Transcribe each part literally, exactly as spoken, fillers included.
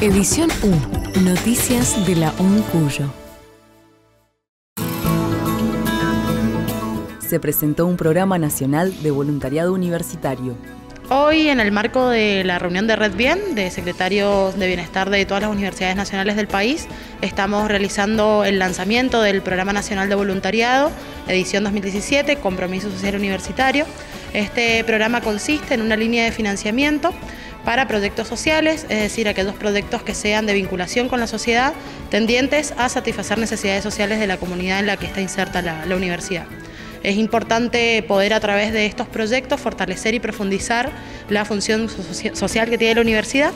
Edición U. Noticias de la U N Cuyo. Se presentó un programa nacional de voluntariado universitario. Hoy, en el marco de la reunión de Red Bien, de secretarios de bienestar de todas las universidades nacionales del país, estamos realizando el lanzamiento del Programa Nacional de Voluntariado, edición dos mil diecisiete, Compromiso Social Universitario. Este programa consiste en una línea de financiamiento para proyectos sociales, es decir, aquellos proyectos que sean de vinculación con la sociedad, tendientes a satisfacer necesidades sociales de la comunidad en la que está inserta la, la universidad. Es importante poder, a través de estos proyectos, fortalecer y profundizar la función social que tiene la universidad.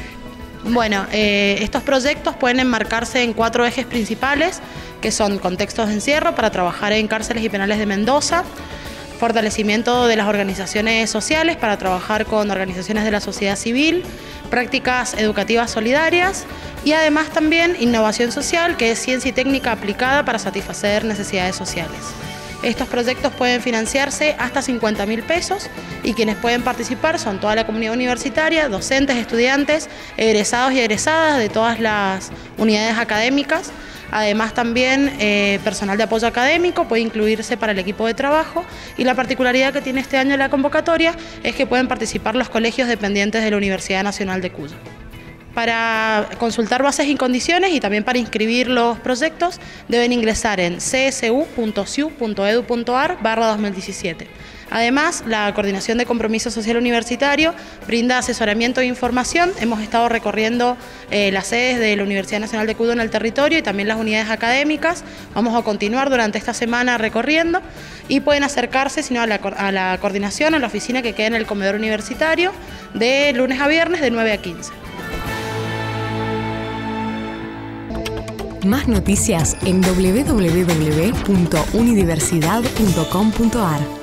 Bueno, eh, estos proyectos pueden enmarcarse en cuatro ejes principales, que son contextos de encierro para trabajar en cárceles y penales de Mendoza, fortalecimiento de las organizaciones sociales para trabajar con organizaciones de la sociedad civil, prácticas educativas solidarias y además también innovación social, que es ciencia y técnica aplicada para satisfacer necesidades sociales. Estos proyectos pueden financiarse hasta cincuenta mil pesos y quienes pueden participar son toda la comunidad universitaria, docentes, estudiantes, egresados y egresadas de todas las unidades académicas. Además también eh, personal de apoyo académico puede incluirse para el equipo de trabajo, y la particularidad que tiene este año la convocatoria es que pueden participar los colegios dependientes de la Universidad Nacional de Cuyo. Para consultar bases y condiciones y también para inscribir los proyectos deben ingresar en c s u punto c i u punto e d u punto a r barra dos mil diecisiete. Además, la Coordinación de Compromiso Social Universitario brinda asesoramiento e información. Hemos estado recorriendo eh, las sedes de la Universidad Nacional de Cuyo en el territorio y también las unidades académicas. Vamos a continuar durante esta semana recorriendo y pueden acercarse sino a, la, a la coordinación, a la oficina que queda en el comedor universitario, de lunes a viernes de nueve a quince. Más noticias en w w w punto unidiversidad punto com punto a r.